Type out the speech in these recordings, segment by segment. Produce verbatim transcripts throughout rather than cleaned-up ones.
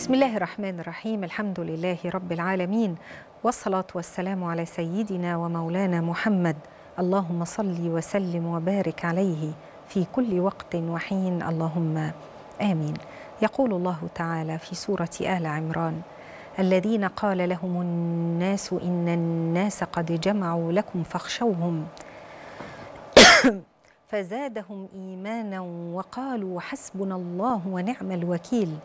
بسم الله الرحمن الرحيم. الحمد لله رب العالمين، والصلاة والسلام على سيدنا ومولانا محمد. اللهم صل وسلم وبارك عليه في كل وقت وحين، اللهم آمين. يقول الله تعالى في سورة آل عمران: الذين قال لهم الناس إن الناس قد جمعوا لكم فاخشوهم فزادهم إيمانا وقالوا حسبنا الله ونعم الوكيل،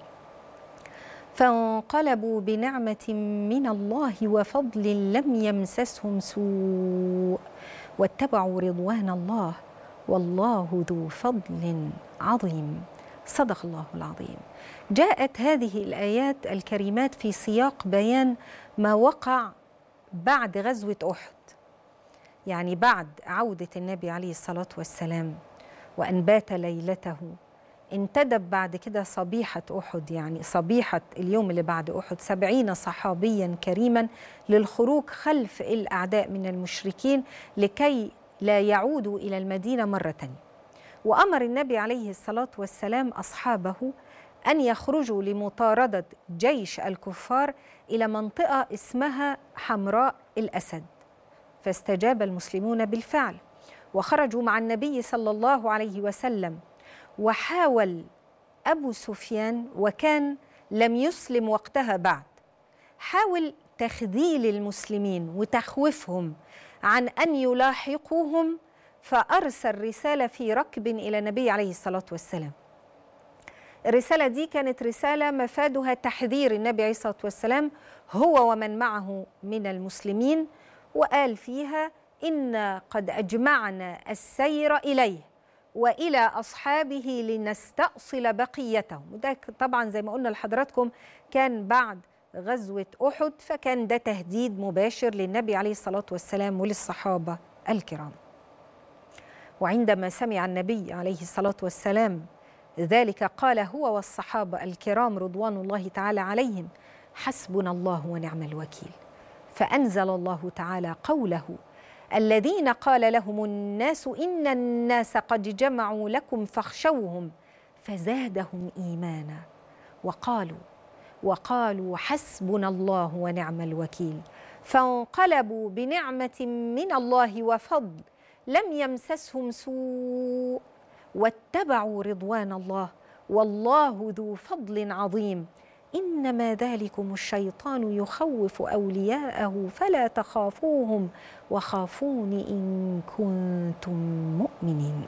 فانقلبوا بنعمة من الله وفضل لم يمسسهم سوء واتبعوا رضوان الله والله ذو فضل عظيم. صدق الله العظيم. جاءت هذه الآيات الكريمات في سياق بيان ما وقع بعد غزوة أحد، يعني بعد عودة النبي عليه الصلاة والسلام وأن بات ليلته، انتدب بعد كده صبيحة أحد، يعني صبيحة اليوم اللي بعد أحد، سبعين صحابيا كريما للخروج خلف الأعداء من المشركين لكي لا يعودوا إلى المدينة مرة تانية. وأمر النبي عليه الصلاة والسلام أصحابه أن يخرجوا لمطاردة جيش الكفار إلى منطقة اسمها حمراء الأسد، فاستجاب المسلمون بالفعل وخرجوا مع النبي صلى الله عليه وسلم. وحاول أبو سفيان، وكان لم يسلم وقتها بعد، حاول تخذيل المسلمين وتخويفهم عن أن يلاحقوهم، فأرسل رسالة في ركب إلى النبي عليه الصلاة والسلام. الرسالة دي كانت رسالة مفادها تحذير النبي عليه الصلاة والسلام هو ومن معه من المسلمين، وقال فيها: إن قد أجمعنا السير إليه وإلى أصحابه لنستأصل بقيتهم. وده طبعا زي ما قلنا لحضراتكم كان بعد غزوة أحد، فكان ده تهديد مباشر للنبي عليه الصلاة والسلام وللصحابة الكرام. وعندما سمع النبي عليه الصلاة والسلام ذلك قال هو والصحابة الكرام رضوان الله تعالى عليهم: حسبنا الله ونعم الوكيل. فأنزل الله تعالى قوله: الذين قال لهم الناس إن الناس قد جمعوا لكم فاخشوهم فزادهم إيمانا وقالوا وقالوا حسبنا الله ونعم الوكيل، فانقلبوا بنعمة من الله وفضل لم يمسسهم سوء واتبعوا رضوان الله والله ذو فضل عظيم. إنما ذلكم الشيطان يخوف أولياءه فلا تخافوهم وخافون إن كنتم مؤمنين.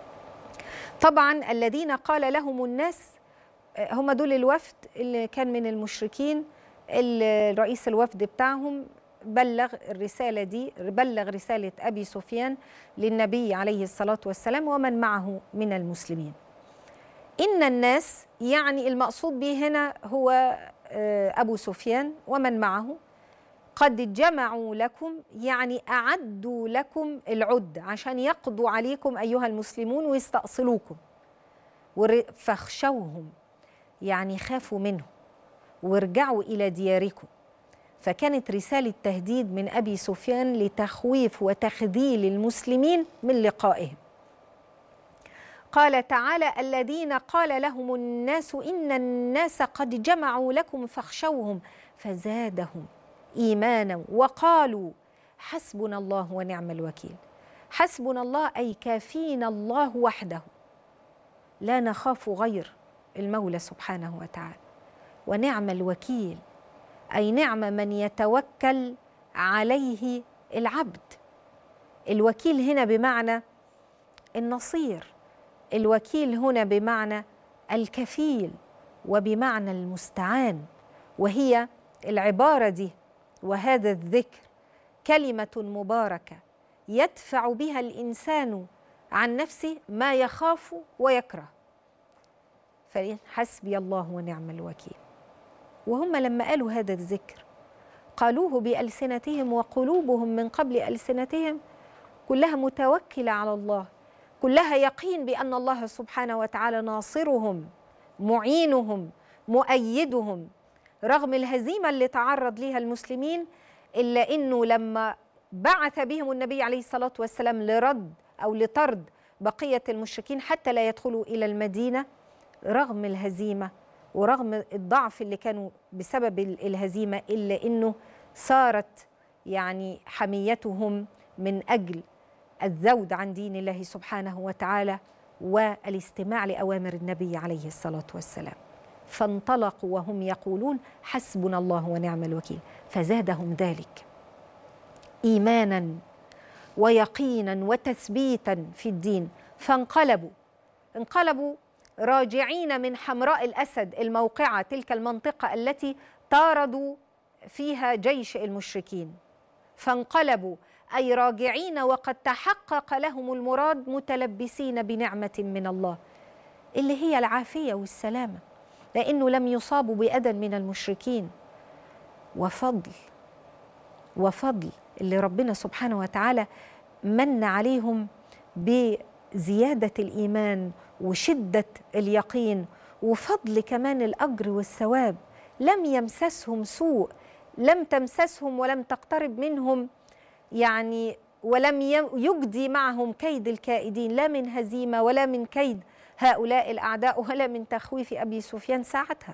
طبعا الذين قال لهم الناس هم دول الوفد اللي كان من المشركين، الرئيس الوفد بتاعهم بلغ الرسالة دي، بلغ رسالة أبي سفيان للنبي عليه الصلاة والسلام ومن معه من المسلمين. إن الناس يعني المقصود به هنا هو أبو سفيان ومن معه قد جمعوا لكم، يعني أعدوا لكم العد عشان يقضوا عليكم أيها المسلمون ويستأصلوكم. فاخشوهم يعني خافوا منهم وارجعوا إلى دياركم. فكانت رسالة تهديد من أبي سفيان لتخويف وتخذيل المسلمين من لقائهم. قال تعالى: الذين قال لهم الناس إن الناس قد جمعوا لكم فاخشوهم فزادهم إيمانا وقالوا حسبنا الله ونعم الوكيل. حسبنا الله أي كافينا الله وحده، لا نخاف غير المولى سبحانه وتعالى. ونعم الوكيل أي نعم من يتوكل عليه العبد. الوكيل هنا بمعنى النصير، الوكيل هنا بمعنى الكفيل وبمعنى المستعان. وهي العبارة دي وهذا الذكر كلمة مباركة يدفع بها الإنسان عن نفسه ما يخاف ويكره. فحسبي الله ونعم الوكيل. وهم لما قالوا هذا الذكر قالوه بألسنتهم وقلوبهم من قبل ألسنتهم كلها متوكلة على الله، كلها يقين بأن الله سبحانه وتعالى ناصرهم معينهم مؤيدهم، رغم الهزيمة اللي تعرض لها المسلمين، إلا أنه لما بعث بهم النبي عليه الصلاة والسلام لرد أو لطرد بقية المشركين حتى لا يدخلوا إلى المدينة، رغم الهزيمة ورغم الضعف اللي كانوا بسبب الهزيمة إلا أنه صارت يعني حميتهم من أجل الذود عن دين الله سبحانه وتعالى والاستماع لأوامر النبي عليه الصلاة والسلام. فانطلقوا وهم يقولون حسبنا الله ونعم الوكيل، فزادهم ذلك إيمانا ويقينا وتثبيتا في الدين، فانقلبوا انقلبوا راجعين من حمراء الأسد الموقعة، تلك المنطقة التي طاردوا فيها جيش المشركين. فانقلبوا أي راجعين وقد تحقق لهم المراد، متلبسين بنعمة من الله اللي هي العافية والسلامة، لأنه لم يصابوا بأذى من المشركين، وفضل وفضل اللي ربنا سبحانه وتعالى من عليهم بزيادة الإيمان وشدة اليقين، وفضل كمان الأجر والثواب. لم يمسسهم سوء، لم تمسسهم ولم تقترب منهم يعني ولم يجدي معهم كيد الكائدين، لا من هزيمة ولا من كيد هؤلاء الأعداء ولا من تخويف أبي سفيان ساعتها،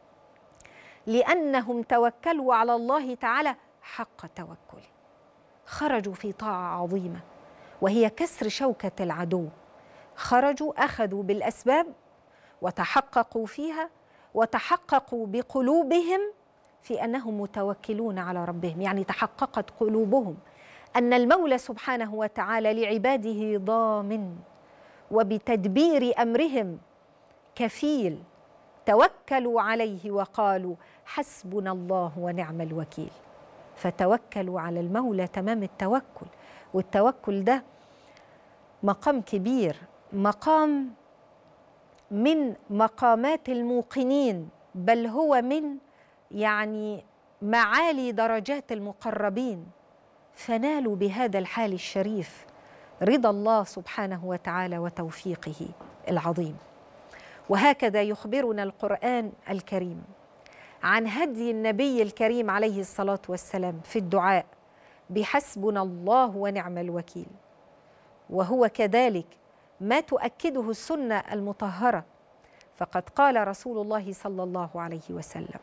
لأنهم توكلوا على الله تعالى حق توكله. خرجوا في طاعة عظيمة وهي كسر شوكة العدو. خرجوا أخذوا بالأسباب وتحققوا فيها، وتحققوا بقلوبهم في أنهم متوكلون على ربهم، يعني تحققت قلوبهم أن المولى سبحانه وتعالى لعباده ضامن وبتدبير أمرهم كفيل. توكلوا عليه وقالوا حسبنا الله ونعم الوكيل، فتوكلوا على المولى تمام التوكل. والتوكل ده مقام كبير، مقام من مقامات الموقنين، بل هو من يعني معالي درجات المقربين، فنالوا بهذا الحال الشريف رضا الله سبحانه وتعالى وتوفيقه العظيم. وهكذا يخبرنا القرآن الكريم عن هدي النبي الكريم عليه الصلاة والسلام في الدعاء بحسبنا الله ونعم الوكيل، وهو كذلك ما تؤكده السنة المطهرة. فقد قال رسول الله صلى الله عليه وسلم: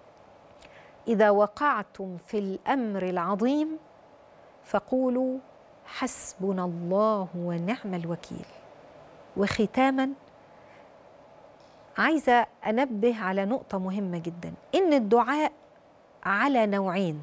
إذا وقعتم في الأمر العظيم فقولوا حسبنا الله ونعم الوكيل. وختاما عايزة أنبه على نقطة مهمة جدا، إن الدعاء على نوعين.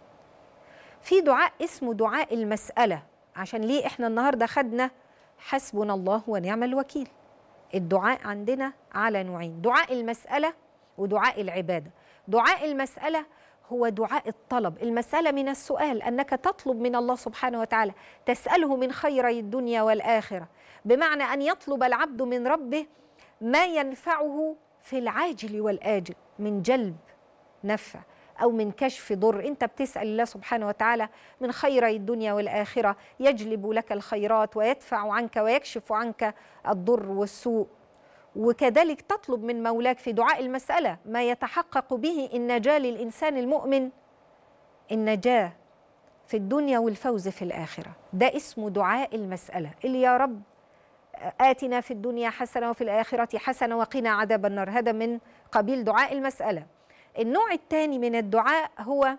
في دعاء اسمه دعاء المسألة، عشان ليه إحنا النهاردة خدنا حسبنا الله ونعم الوكيل. الدعاء عندنا على نوعين: دعاء المسألة ودعاء العبادة. دعاء المسألة هو دعاء الطلب، المسألة من السؤال، أنك تطلب من الله سبحانه وتعالى، تسأله من خيري الدنيا والآخرة، بمعنى أن يطلب العبد من ربه ما ينفعه في العاجل والآجل، من جلب نفع أو من كشف ضر. أنت بتسأل الله سبحانه وتعالى من خيري الدنيا والآخرة، يجلب لك الخيرات ويدفع عنك ويكشف عنك الضر والسوء. وكذلك تطلب من مولاك في دعاء المسألة ما يتحقق به النجاة للإنسان المؤمن، النجاة في الدنيا والفوز في الآخرة. ده اسمه دعاء المسألة، اللي يا رب آتنا في الدنيا حسنة وفي الآخرة حسنة وقنا عذاب النار. هذا من قبيل دعاء المسألة. النوع الثاني من الدعاء هو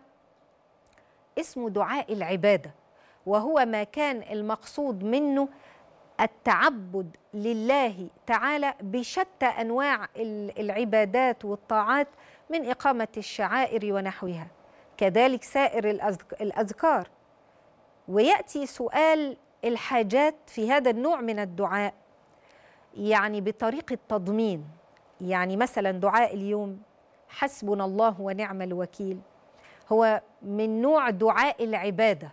اسمه دعاء العبادة، وهو ما كان المقصود منه التعبد لله تعالى بشتى أنواع العبادات والطاعات، من إقامة الشعائر ونحوها، كذلك سائر الأذكار. ويأتي سؤال الحاجات في هذا النوع من الدعاء يعني بطريقة تضمين. يعني مثلا دعاء اليوم حسبنا الله ونعم الوكيل هو من نوع دعاء العبادة،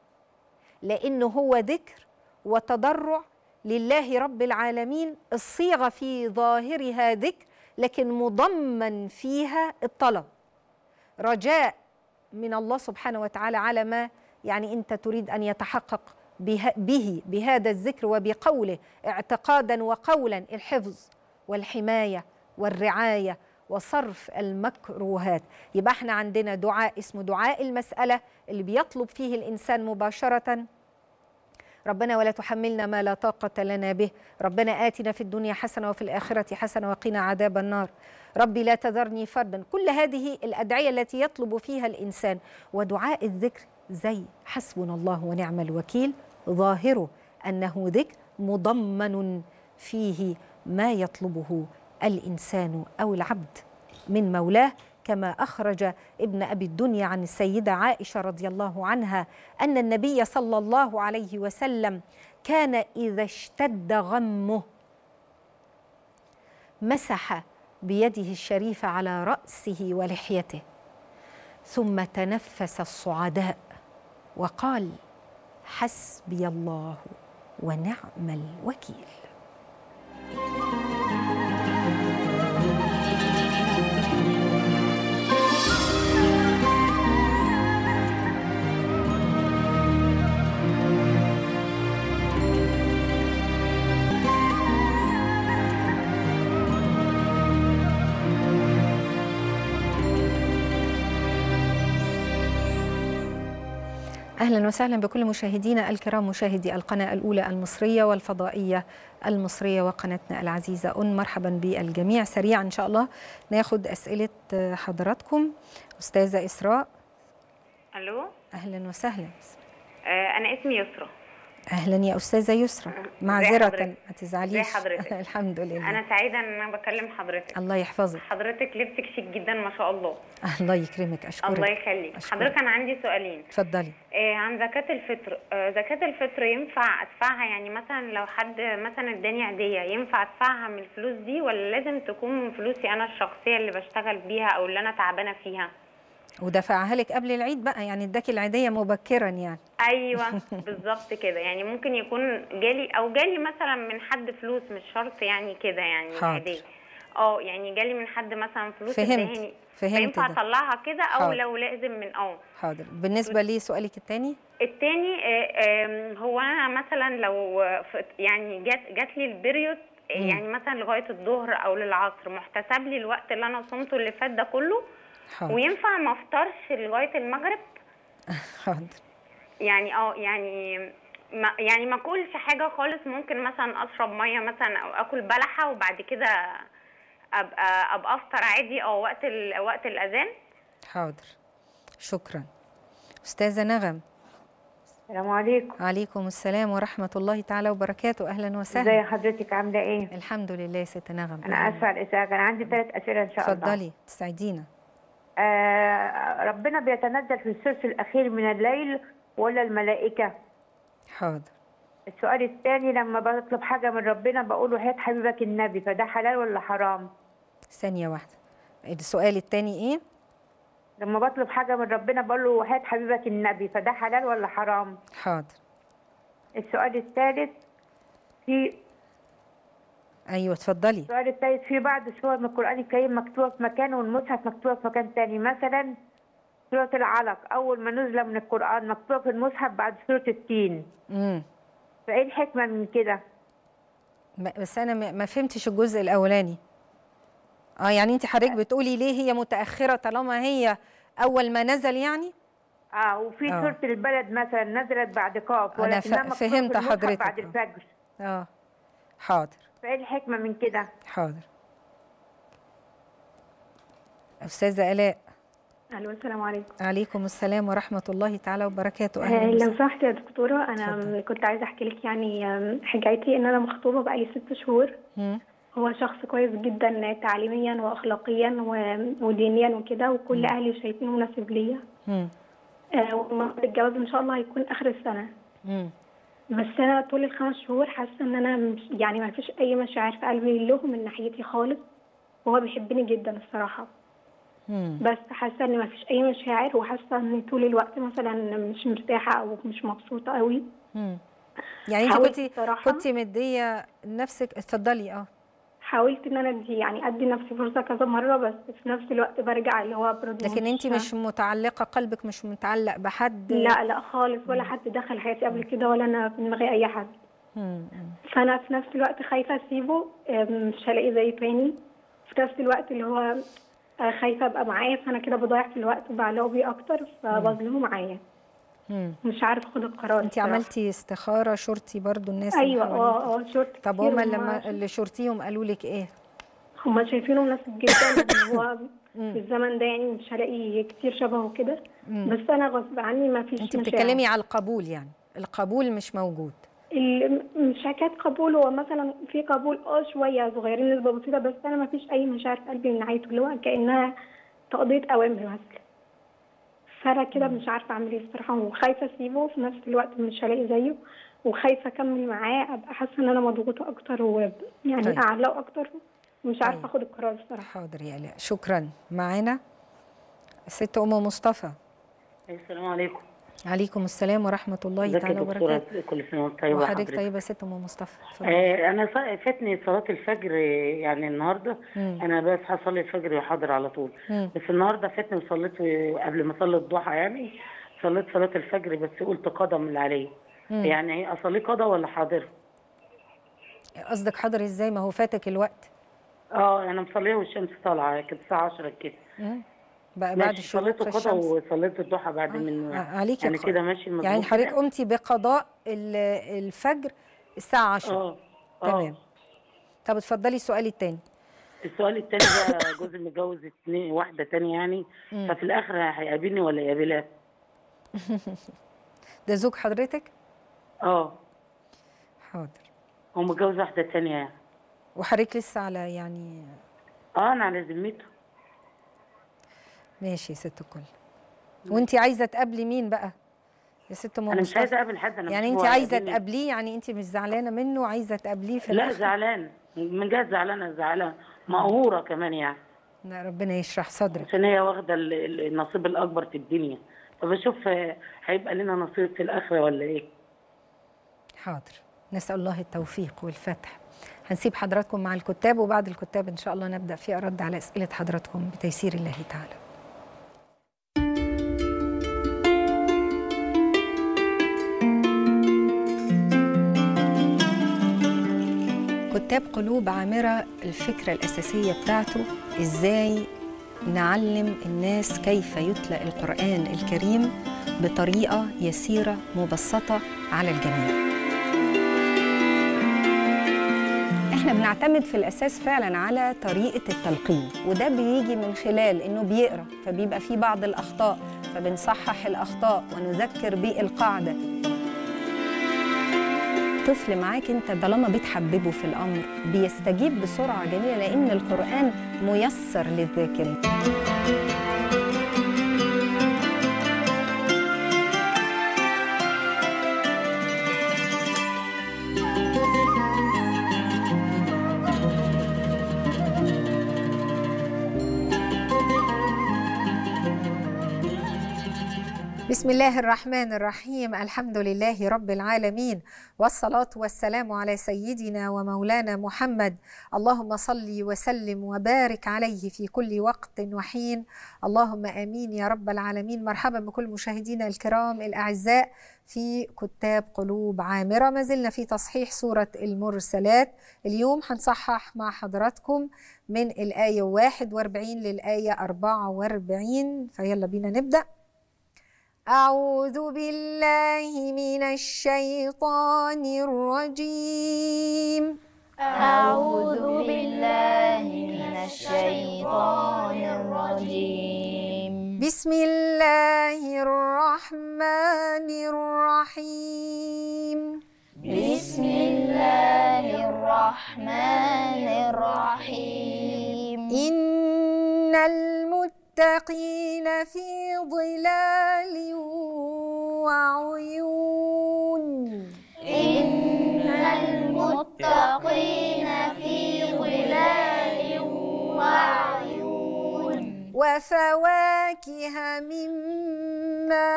لأنه هو ذكر وتضرع لله رب العالمين. الصيغة في ظاهرها ذكر لكن مضمن فيها الطلب، رجاء من الله سبحانه وتعالى على ما يعني أنت تريد أن يتحقق به, به بهذا الذكر وبقوله، اعتقادا وقولا الحفظ والحماية والرعاية وصرف المكروهات. يبقى احنا عندنا دعاء اسمه دعاء المسألة اللي بيطلب فيه الإنسان مباشرة ربنا ولا تحملنا ما لا طاقة لنا به، ربنا آتنا في الدنيا حسنة وفي الآخرة حسنة وقنا عذاب النار، ربي لا تذرني فردا. كل هذه الأدعية التي يطلب فيها الإنسان. ودعاء الذكر زي حسبنا الله ونعم الوكيل، ظاهره أنه ذكر مضمن فيه ما يطلبه الإنسان أو العبد من مولاه، كما أخرج ابن أبي الدنيا عن السيدة عائشة رضي الله عنها أن النبي صلى الله عليه وسلم كان إذا اشتد غمه مسح بيده الشريفة على رأسه ولحيته، ثم تنفس الصعداء وقال: حسبي الله ونعم الوكيل. أهلا وسهلا بكل مشاهدينا الكرام، مشاهدي القناة الأولى المصرية والفضائية المصرية وقناتنا العزيزة أن مرحبا بالجميع. سريعا إن شاء الله ناخد أسئلة حضراتكم. أستاذة إسراء. ألو، أهلا وسهلا. آه أنا اسمي يسرى. أهلا يا أستاذة يسرى، معذرة ما تزعليش. ازي حضرتك؟ الحمد لله. أنا سعيدة إن أنا بكلم حضرتك. الله يحفظك. حضرتك لبسك شيك جدا ما شاء الله. الله يكرمك. أشكرك. الله يخليك. حضرتك أنا عندي سؤالين. اتفضلي. آه عن زكاة الفطر. آه زكاة الفطر ينفع أدفعها، يعني مثلا لو حد مثلا اداني عيدية ينفع أدفعها من الفلوس دي، ولا لازم تكون من فلوسي أنا الشخصية اللي بشتغل بيها أو اللي أنا تعبانة فيها؟ ودفعها لك قبل العيد بقى، يعني اداكي العيديه مبكرا يعني. ايوه بالظبط كده، يعني ممكن يكون جالي او جالي مثلا من حد فلوس، مش شرط يعني كده يعني عادي. اه يعني جالي من حد مثلا فلوس فهمت فهمت ينفع اطلعها كده او حاضر. لو لازم من اه حاضر. بالنسبه لي سؤالك الثاني الثاني هو انا مثلا لو يعني جات جات لي البريود يعني مثلا لغايه الظهر او للعصر، محتسب لي الوقت اللي انا صمته اللي فات ده كله؟ حاضر. وينفع ما افطرش لغايه المغرب؟ حاضر. يعني اه يعني ما يعني ما اكلش حاجه خالص، ممكن مثلا اشرب ميه مثلا او اكل بلحه وبعد كده ابقى ابقى افطر عادي او وقت وقت الاذان؟ حاضر. شكرا. استاذه نغم. السلام عليكم. وعليكم السلام ورحمه الله تعالى وبركاته. اهلا وسهلا. ازي حضرتك، عامله ايه؟ الحمد لله يا ست نغم. انا اسفه على الازعاج، انا عندي ثلاث اسئله ان شاء الله. اتفضلي تسعدينا. آه ربنا بيتنزل في الثلث الاخير من الليل ولا الملائكه؟ حاضر. السؤال الثاني، لما بطلب حاجه من ربنا بقول له هات حبيبك النبي، فده حلال ولا حرام؟ ثانيه واحده. السؤال الثاني ايه؟ لما بطلب حاجه من ربنا بقول له هات حبيبك النبي، فده حلال ولا حرام؟ حاضر. السؤال الثالث، في ايوه اتفضلي. السؤال الثالث، في بعض السور من القران الكريم مكتوبه في مكان والمصحف مكتوبه في مكان ثاني، مثلا سوره العلق اول ما نزل من القران مكتوبه في المصحف بعد سوره التين. امم فايه الحكمه من كده؟ بس انا ما فهمتش الجزء الاولاني. اه يعني انت حضرتك بتقولي ليه هي متاخره طالما هي اول ما نزل يعني؟ اه وفي آه. سوره البلد مثلا نزلت بعد قاف، انا فهمت حضرتك بعد الفجر. اه حاضر. فايه الحكمه من كده؟ حاضر. استاذه الاء. الو السلام عليكم. عليكم السلام ورحمه الله تعالى وبركاته. اهلا. لو سمحت يا دكتوره، انا فضل. كنت عايزه احكي لك يعني حكايتي، ان انا مخطوبه بقالي ست شهور. م. هو شخص كويس جدا تعليميا واخلاقيا ودينيا وكده، وكل م. اهلي شايفينه مناسب ليا. امم آه الجواز ان شاء الله هيكون اخر السنه. امم بس انا طول الخمس شهور حاسه ان انا مش يعني ما فيش اي مشاعر في قلبي له من ناحيتي خالص، وهو بيحبني جدا الصراحه. مم. بس حاسه ان ما فيش اي مشاعر، وحاسه ان طول الوقت مثلا مش مرتاحه او مش مبسوطه قوي. امم يعني انت كنتي كنتي مديه نفسك. اتفضلي. اه حاولت ان انا ادي يعني ادي نفسي فرصه كذا مره، بس في نفس الوقت برجع اللي هو برضه. لكن انت مش متعلقه، قلبك مش متعلق بحد؟ لا لا خالص، ولا حد دخل حياتي قبل كده، ولا انا في دماغي اي حد. مم. فانا في نفس الوقت خايفه اسيبه، مش هلاقي زي تاني. في نفس الوقت اللي هو خايفه ابقى معاه، فانا كده بضيع في الوقت وبعلقه بيه اكتر، فبظلمه معايا. مم. مش عارفه اخد القرار. انت عملتي استخاره شرتي برضو الناس؟ ايوه اه اه شرت. طب هما لما اللي شرتيهم قالوا لك ايه؟ هما شايفينه مناسب جدا ان هو في الزمن ده يعني مش هلاقي كتير شبهه كده، بس انا غصب عني ما فيش. انت بتتكلمي على القبول، يعني القبول مش موجود؟ مش حكايه قبول، هو مثلا في قبول اه شويه صغيرين نسبه بسيطه، بس انا ما فيش اي مشاعر في قلبي من ناحيته، اللي هو كانها تقضيه اوامر مثلا. فانا كده مش عارفه اعمل ايه الصراحه، وخايفه اسيبه في نفس الوقت مش هلاقي زيه، وخايفه اكمل معاه ابقى حاسه ان انا مضغوطه اكتر ويعني طيب. اعلقه اكتر، مش عارفه طيب. اخد القرار الصراحه. حاضر يا الاء، شكرا. معانا الست ام مصطفى. السلام عليكم. عليكم السلام ورحمه الله تعالى وبركاته. كل سنه وانت طيبه. وحضرتك طيبه يا ست ام مصطفى. آه انا فاتني صلاه الفجر يعني النهارده. مم. انا بصحى اصلي الفجر وحاضر على طول. مم. بس النهارده فاتني وصليت قبل ما اصلي الضحى، يعني صليت صلاه الفجر بس قلت قضى اللي عليا. يعني اصلي قضى ولا حاضر؟ قصدك حاضر ازاي؟ ما هو فاتك الوقت. اه انا مصليه والشمس طالعه كانت الساعه عشرة كده. بقى بعد الشروق صليت القضاء وصليت الضحى بعد منه. عليك يعني كده ماشي مظبوط. يعني حضرتك قمتي بقضاء الفجر الساعه عشرة. اه تمام. طب اتفضلي السؤال الثاني. السؤال الثاني بقى جوزي متجوز اثنين واحده ثانيه يعني، ففي الاخر هيقابلني ولا يقابلها؟ ده زوج حضرتك؟ اه حاضر. هو متجوز واحده ثانيه يعني. وحضرتك لسه على يعني اه انا على ذمته. ماشي يا ست الكل. وانت عايزه تقابلي مين بقى يا ست ام؟ انا مش عايزه اقابل حد. انا يعني انت عايزه تقابليه، يعني انت مش زعلانه منه عايزه تقابليه في لا زعلانه من جهه، زعلانه زعلانه مقهوره كمان يعني. لا ربنا يشرح صدرك. عشان هي واخده النصيب الاكبر في الدنيا، فبشوف هيبقى لنا نصيب في الاخره ولا ايه؟ حاضر، نسال الله التوفيق والفتح. هنسيب حضراتكم مع الكتاب، وبعد الكتاب ان شاء الله نبدا في ارد على اسئله حضراتكم بتيسير الله تعالى. كتاب قلوب عامرة، الفكرة الأساسية بتاعته إزاي نعلم الناس كيف يتلى القرآن الكريم بطريقة يسيرة مبسطة على الجميع. احنا بنعتمد في الأساس فعلا على طريقة التلقين، وده بيجي من خلال إنه بيقرأ فبيبقى فيه بعض الأخطاء، فبنصحح الأخطاء ونذكر بالقاعدة. طفل معاك انت طالما بتحببه في الامر بيستجيب بسرعه جميله، لان القران ميسر للذاكرين. بسم الله الرحمن الرحيم، الحمد لله رب العالمين، والصلاة والسلام على سيدنا ومولانا محمد. اللهم صل وسلم وبارك عليه في كل وقت وحين، اللهم آمين يا رب العالمين. مرحبا بكل مشاهدينا الكرام الأعزاء في كتاب قلوب عامرة. ما زلنا في تصحيح سورة المرسلات. اليوم هنصحح مع حضراتكم من الآية واحد وأربعين للآية أربعة وأربعين، فيلا بينا نبدأ. أعوذ بالله من الشيطان الرجيم. أعوذ بالله من الشيطان الرجيم. بسم الله الرحمن الرحيم. بسم الله الرحمن الرحيم. إن المتقين في ظلال وعيون. إن المتقين في ظلال وعيون. وفواكه مما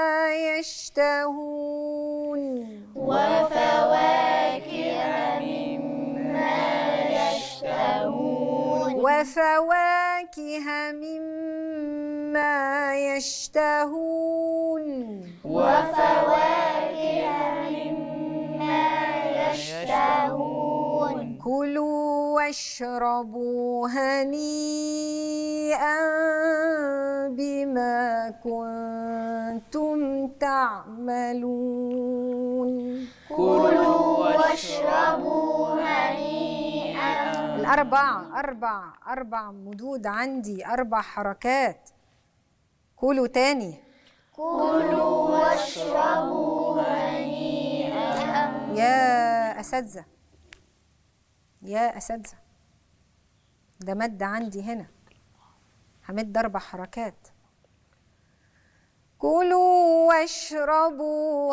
يشتهون. وفواكه مما يشتهون. وفواكه مما يشتهون. وفواكه مما يشتهون. كلوا واشربوا هنيئا بما كنتم تعملون. كلوا واشربوا هنيئا. الأربع أربع أربع مدود عندي، أربع حركات. كلوا تاني. كلوا واشربوا هنيئا. يا أساتذة يا أساتذة، ده مد عندي هنا، همد أربع حركات. كلوا واشربوا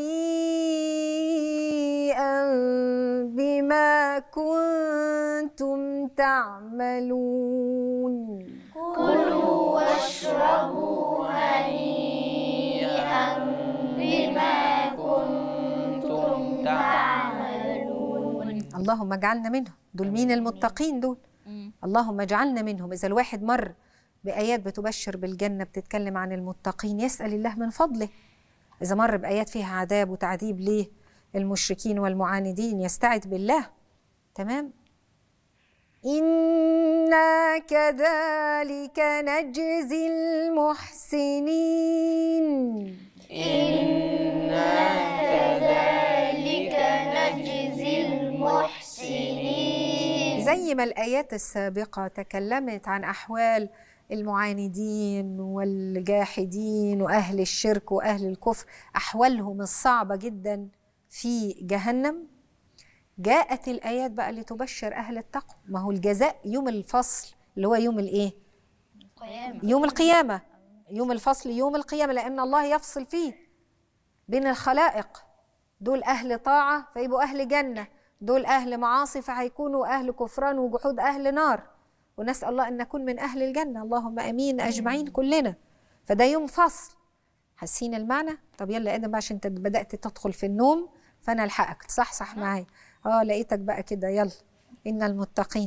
هنيئا بما كنتم تعملون. كلوا واشربوا هنيئا بما كنتم تعملون. اللهم اجعلنا منهم. دول مين المتقين دول؟ اللهم اجعلنا منهم. إذا الواحد مر بآيات بتبشر بالجنة بتتكلم عن المتقين يسأل الله من فضله. إذا مر بآيات فيها عذاب وتعذيب ليه المشركين والمعاندين يستعذ بالله. تمام؟ إنا كذلك نجزي المحسنين. إنا كذلك نجزي المحسنين. زي ما الآيات السابقة تكلمت عن أحوال المعاندين والجاحدين وأهل الشرك وأهل الكفر، أحوالهم الصعبة جدا في جهنم، جاءت الآيات بقى لتبشر أهل التقوى. ما هو الجزاء يوم الفصل اللي هو يوم الإيه؟ القيامة. يوم القيامة. يوم الفصل يوم القيامة، لأن الله يفصل فيه بين الخلائق. دول أهل طاعة فيبقوا أهل جنة، دول أهل معاصي فهيكونوا أهل كفران وجحود أهل نار. ونسأل الله أن نكون من أهل الجنة، اللهم أمين أجمعين كلنا. فده يوم فصل. حاسين المعنى؟ طب يلا يا آدم عشان أنت بدأت تدخل في النوم فأنا ألحقك تصحصح معايا. اه لقيتك بقى كده. يلا. إن المتقين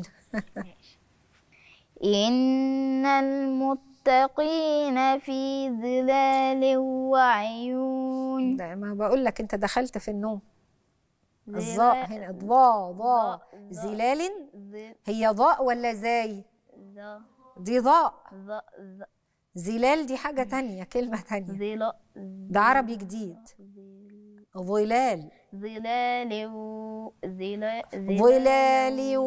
إن المتقين في ظلال وعيون. ده ما بقول لك أنت دخلت في النوم. الظاء هنا ضاء ضاء ظلال. هي ضاء ولا زاي؟ دي ضاء. ظلال دي حاجة تانية، كلمة تانية. ده عربي جديد. ظلال ظلال ظلال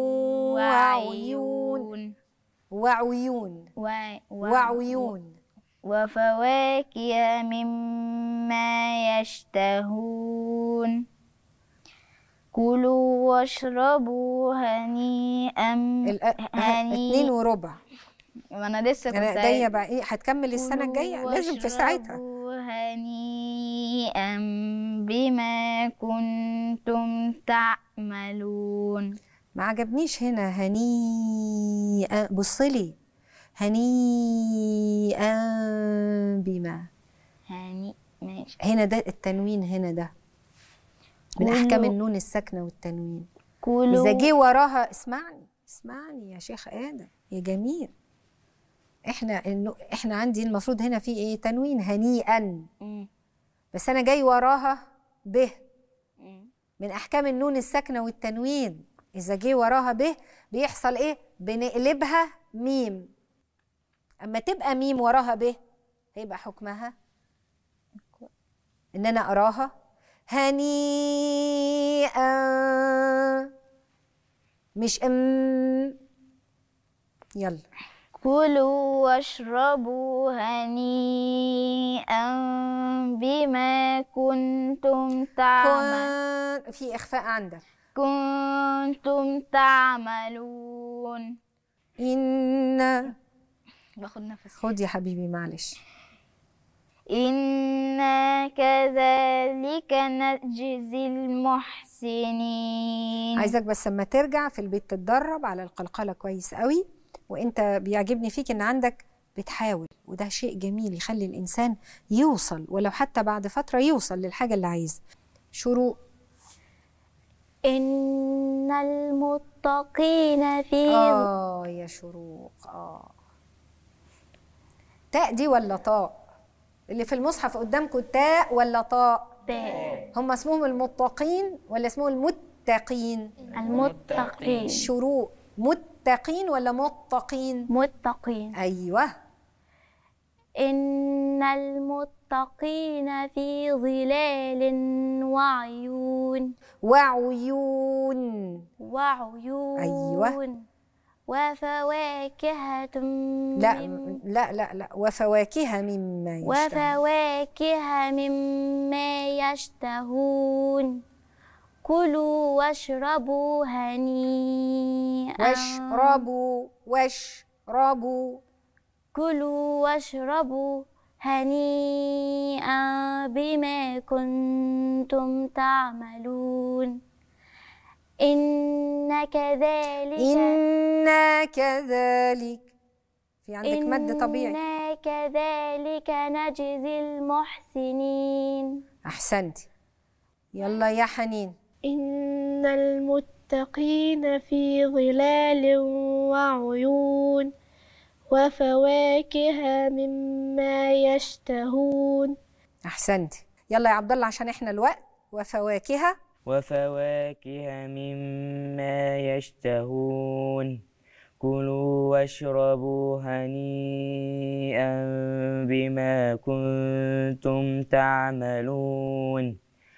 وعيون وعيون وعيون وفواكه مما يشتهون. كلوا واشربوا هنيئا. اتنين وربع. وانا لسه كنت انا ايديا بقى ايه هتكمل السنه الجايه لازم في ساعتها. هنيئا بما كنتم تعملون. ما عجبنيش هنا هنيئا. بصلي هنيئا بما. هني ماشي. هنا ده التنوين، هنا ده من احكام النون الساكنه والتنوين. كلوا. اذا جه وراها اسمعني اسمعني يا شيخ ادم يا جميل. احنا انه احنا عندي المفروض هنا في ايه؟ تنوين هنيئا. م. بس انا جاي وراها به. من احكام النون الساكنه والتنوين اذا جه وراها به بيحصل ايه؟ بنقلبها ميم. اما تبقى ميم وراها به هيبقى حكمها ان انا اراها هنيئا مش ام. يلا. كلوا واشربوا هنيئا بما كنتم تعملون. كن... في إخفاء عندك. كنتم تعملون. إن باخد نفس. خد يا حبيبي معلش. إنا كذلك نجزي المحسنين. عايزك بس لما ترجع في البيت تتدرب على القلقلة كويس قوي. وانت بيعجبني فيك ان عندك بتحاول، وده شيء جميل يخلي الانسان يوصل ولو حتى بعد فتره يوصل للحاجه اللي عايزها. شروق. ان المتقين في اه يا شروق. اه تاء دي ولا طاء؟ اللي في المصحف قدامكم تاء ولا طاء؟ تاء. هم اسمهم المتقين ولا اسمهم المتقين؟ المتقين. شروق متقين ولا متقين؟ متقين. أيوة. إن المتقين في ظلال وعيون. وعيون. وعيون. أيوة. وفواكه. لا لا لا لا وفواكه مما يشتهون. وفواكه مما يشتهون. كلوا واشربوا هنيئا. واشربوا واشربوا. كلوا واشربوا هنيئا بما كنتم تعملون. إن كذلك إنا كذلك في عندك مد طبيعي. إنا كذلك نجزي المحسنين. أحسنتي. يلا يا حنين. إن المتقين في ظلال وعيون وفواكه مما يشتهون. أحسنتي. يلا يا عبد الله عشان إحنا الوقت. وفواكه. وفواكه مما يشتهون. كلوا واشربوا هنيئا بما كنتم تعملون.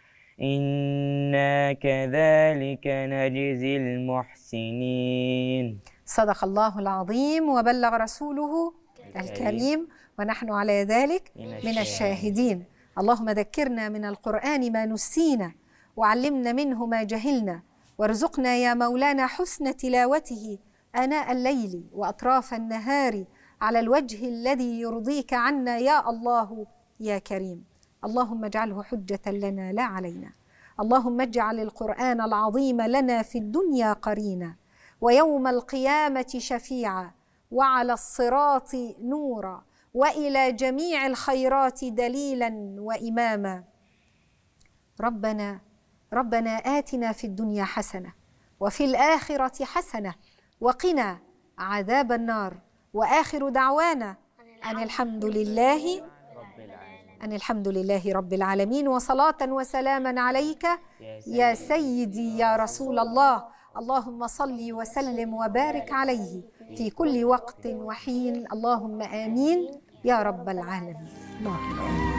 إنا كذلك نجزي المحسنين. صدق الله العظيم وبلغ رسوله الكريم ونحن على ذلك من الشاهدين. اللهم ذكرنا من القرآن ما نسينا وعلمنا منه ما جهلنا وارزقنا يا مولانا حسن تلاوته آناء الليل وأطراف النهار على الوجه الذي يرضيك عنا يا الله يا كريم. اللهم اجعله حجة لنا لا علينا. اللهم اجعل القرآن العظيم لنا في الدنيا قرينا ويوم القيامة شفيعا وعلى الصراط نورا وإلى جميع الخيرات دليلا وإماما. ربنا ربنا آتنا في الدنيا حسنة وفي الآخرة حسنة وقنا عذاب النار. وآخر دعوانا أن الحمد لله أن الحمد لله رب العالمين. وصلاة وسلاما عليك يا سيدي يا رسول الله. اللهم صل وسلم وبارك عليه في كل وقت وحين. اللهم آمين يا رب العالمين. اللهم آمين.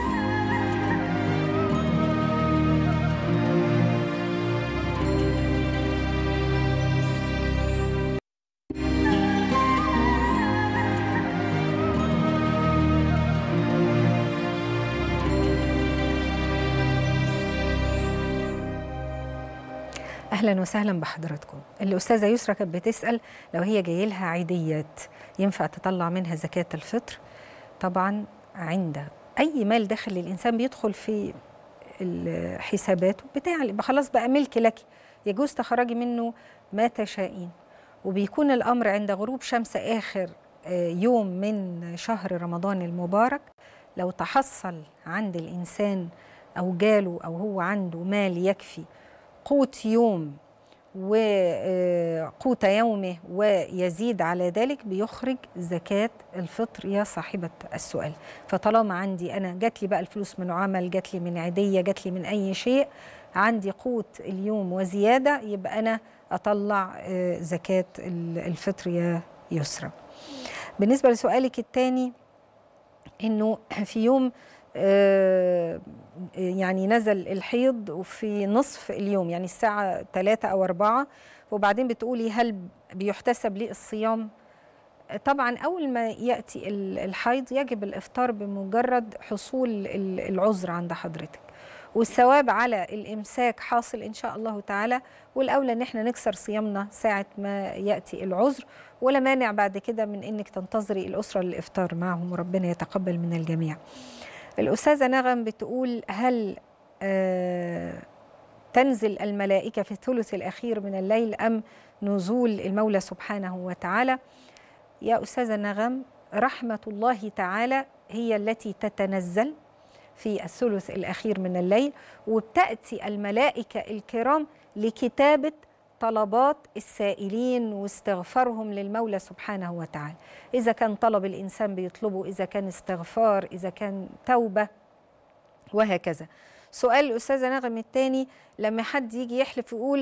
أهلا وسهلا بحضراتكم. الأستاذة يسرى كانت بتسأل لو هي جاي لها عيديات ينفع تطلع منها زكاة الفطر؟ طبعا عند أي مال داخل الإنسان بيدخل في الحسابات بتاع خلاص بقى ملك لك، يجوز تخرجي منه ما تشائين. وبيكون الأمر عند غروب شمس آخر يوم من شهر رمضان المبارك لو تحصل عند الإنسان أو جاله أو هو عنده مال يكفي قوت يوم وقوت يومه ويزيد على ذلك بيخرج زكاة الفطر يا صاحبة السؤال. فطالما عندي أنا جات لي بقى الفلوس من عمل، جات لي من عيدية، جات لي من أي شيء، عندي قوت اليوم وزيادة، يبقى أنا أطلع زكاة الفطر يا يسرى. بالنسبة لسؤالك الثاني إنه في يوم يعني نزل الحيض وفي نصف اليوم يعني الساعة ثلاثة أو أربعة، وبعدين بتقولي هل بيحتسب لي الصيام؟ طبعا أول ما يأتي الحيض يجب الإفطار بمجرد حصول العذر عند حضرتك، والثواب على الإمساك حاصل إن شاء الله تعالى، والأولى إن احنا نكسر صيامنا ساعة ما يأتي العذر، ولا مانع بعد كده من إنك تنتظري الأسرة للإفطار معهم، وربنا يتقبل من الجميع. الأستاذة نغم بتقول هل آه تنزل الملائكة في الثلث الأخير من الليل أم نزول المولى سبحانه وتعالى؟ يا أستاذة نغم، رحمة الله تعالى هي التي تتنزل في الثلث الأخير من الليل، وبتأتي الملائكة الكرام لكتابة طلبات السائلين واستغفارهم للمولى سبحانه وتعالى. إذا كان طلب الإنسان بيطلبه، إذا كان استغفار، إذا كان توبة، وهكذا. سؤال الأستاذة نغم الثاني، لما حد يجي يحلف يقول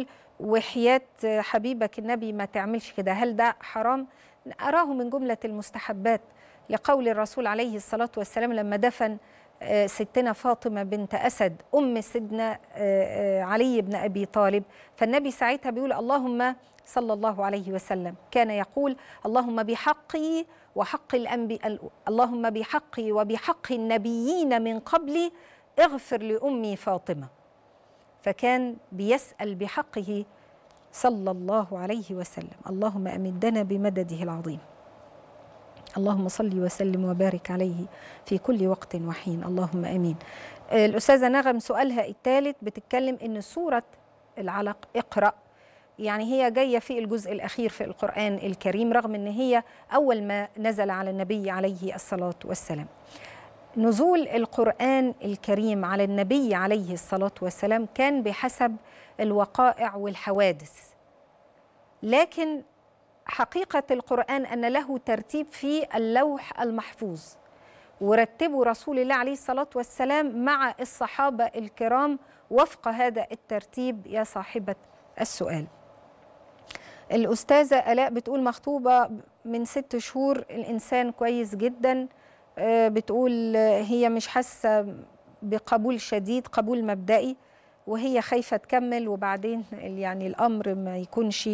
وحياة حبيبك النبي ما تعملش كده، هل ده حرام؟ أراه من جملة المستحبات، لقول الرسول عليه الصلاة والسلام لما دفن ستنا فاطمة بنت أسد أم سيدنا علي بن أبي طالب، فالنبي ساعتها بيقول اللهم صلى الله عليه وسلم كان يقول اللهم بحقي وحق الأنبياء، اللهم بحقي وبحق النبيين من قبلي اغفر لأمي فاطمة، فكان بيسأل بحقه صلى الله عليه وسلم. اللهم أمدنا بمدده العظيم، اللهم صل وسلم وبارك عليه في كل وقت وحين، اللهم امين. الاستاذه نغم سؤالها الثالث بتتكلم ان سوره العلق اقرأ يعني هي جايه في الجزء الاخير في القرآن الكريم، رغم ان هي اول ما نزل على النبي عليه الصلاه والسلام. نزول القرآن الكريم على النبي عليه الصلاه والسلام كان بحسب الوقائع والحوادث، لكن حقيقة القرآن أن له ترتيب في اللوح المحفوظ، ورتبوا رسول الله عليه الصلاة والسلام مع الصحابة الكرام وفق هذا الترتيب يا صاحبة السؤال. الأستاذة آلاء بتقول مخطوبة من ست شهور، الإنسان كويس جدا، بتقول هي مش حاسة بقبول شديد، قبول مبدئي، وهي خايفة تكمل وبعدين يعني الأمر ما يكونش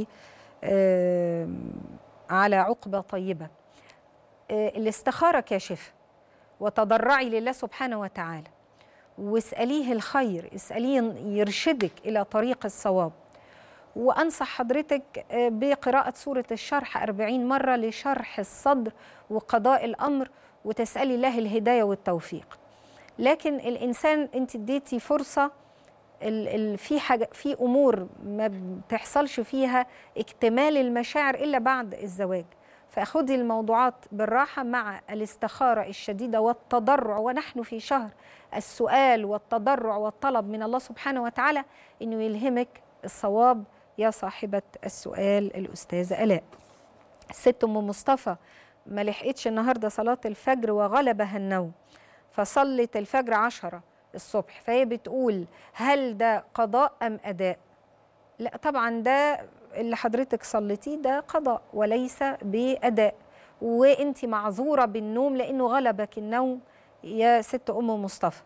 على عقبة طيبة. الاستخارة كاشفة، وتضرعي لله سبحانه وتعالى واسأليه الخير، اسأليه يرشدك إلى طريق الصواب. وأنصح حضرتك بقراءة سورة الشرح أربعين مرة لشرح الصدر وقضاء الأمر، وتسألي الله الهداية والتوفيق. لكن الإنسان أنت اديتي فرصة، ال ال في حاجة في أمور ما بتحصلش فيها اكتمال المشاعر إلا بعد الزواج، فأخذي الموضوعات بالراحة مع الاستخارة الشديدة والتضرع، ونحن في شهر السؤال والتضرع والطلب من الله سبحانه وتعالى إنه يلهمك الصواب يا صاحبة السؤال الأستاذة آلاء. الست أم مصطفى ما لحقتش النهاردة صلاة الفجر وغلبها النوم، فصلت الفجر عشرة الصبح، فهي بتقول هل ده قضاء أم أداء؟ لا طبعا ده اللي حضرتك صليتيه ده قضاء وليس بأداء، وانت معذورة بالنوم لأنه غلبك النوم يا ست أم مصطفى.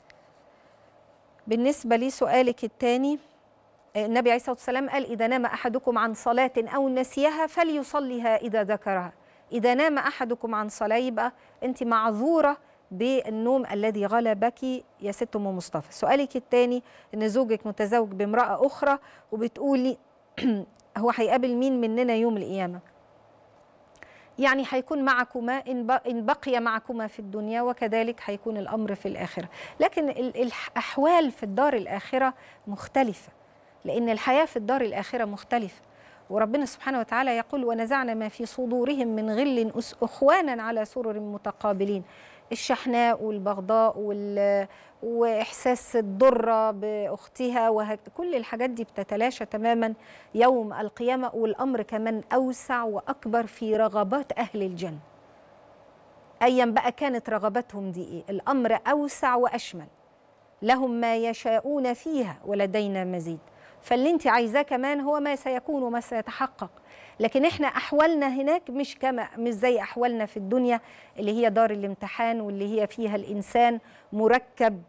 بالنسبة لي سؤالك الثاني، النبي عليه الصلاة والسلام قال إذا نام أحدكم عن صلاة أو نسيها فليصليها إذا ذكرها. إذا نام أحدكم عن صلاة يبقى أنت معذورة بالنوم الذي غلبك يا ست أم مصطفى. سؤالك الثاني إن زوجك متزوج بامرأة أخرى، وبتقولي هو هيقابل مين مننا يوم القيامة؟ يعني هيكون معكما إن بقي معكما في الدنيا، وكذلك هيكون الأمر في الآخرة. لكن الأحوال في الدار الآخرة مختلفة، لأن الحياة في الدار الآخرة مختلفة، وربنا سبحانه وتعالى يقول ونزعنا ما في صدورهم من غل أخوانا على سرر متقابلين. الشحناء والبغضاء وإحساس الضرة بأختها وكل الحاجات دي بتتلاشى تماما يوم القيامة، والأمر كمان أوسع وأكبر في رغبات أهل الجنة. أيا بقى كانت رغبتهم دي إيه، الأمر أوسع وأشمل، لهم ما يشاءون فيها ولدينا مزيد. فاللي انت عايزاه كمان هو ما سيكون وما سيتحقق، لكن احنا احوالنا هناك مش كما مش زي احوالنا في الدنيا اللي هي دار الامتحان، واللي هي فيها الانسان مركب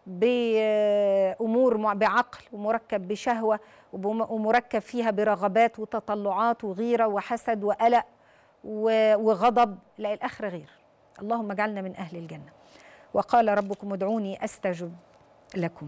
بامور بعقل، ومركب بشهوه، ومركب فيها برغبات وتطلعات وغيره وحسد وقلق وغضب. لا، الاخره غير. اللهم اجعلنا من اهل الجنه. وقال ربكم ادعوني استجب لكم.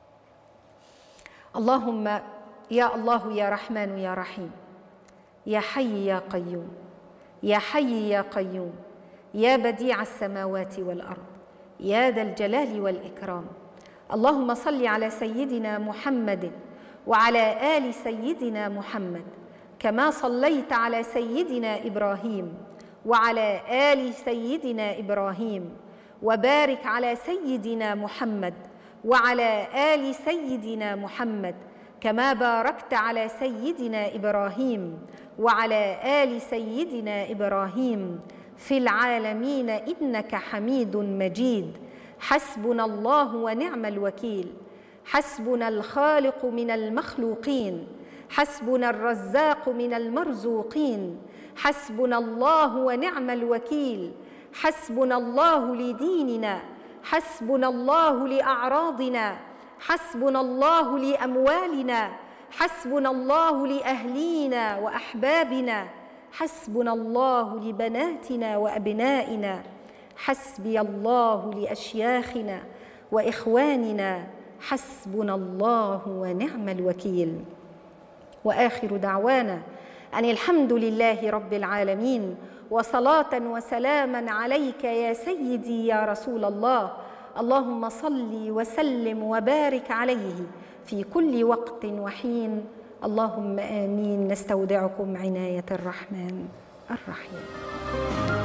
اللهم يا الله يا رحمن يا رحيم، يا حي يا قيوم، يا حي يا قيوم، يا بديع السماوات والأرض، يا ذا الجلال والإكرام. اللهم صل على سيدنا محمد وعلى آل سيدنا محمد كما صليت على سيدنا إبراهيم وعلى آل سيدنا إبراهيم، وبارك على سيدنا محمد وعلى آل سيدنا محمد كما باركت على سيدنا إبراهيم وعلى آل سيدنا إبراهيم في العالمين إنك حميد مجيد. حسبنا الله ونعم الوكيل، حسبنا الخالق من المخلوقين، حسبنا الرزاق من المرزوقين، حسبنا الله ونعم الوكيل، حسبنا الله لديننا، حسبنا الله لأعراضنا، حسبنا الله لأموالنا، حسبنا الله لأهلينا وأحبابنا، حسبنا الله لبناتنا وأبنائنا، حسبي الله لأشياخنا وإخواننا، حسبنا الله ونعم الوكيل. وآخر دعوانا أن الحمد لله رب العالمين، وصلاة وسلاما عليك يا سيدي يا رسول الله. اللهم صل وسلم وبارك عليه في كل وقت وحين. اللهم آمين. نستودعكم عناية الرحمن الرحيم.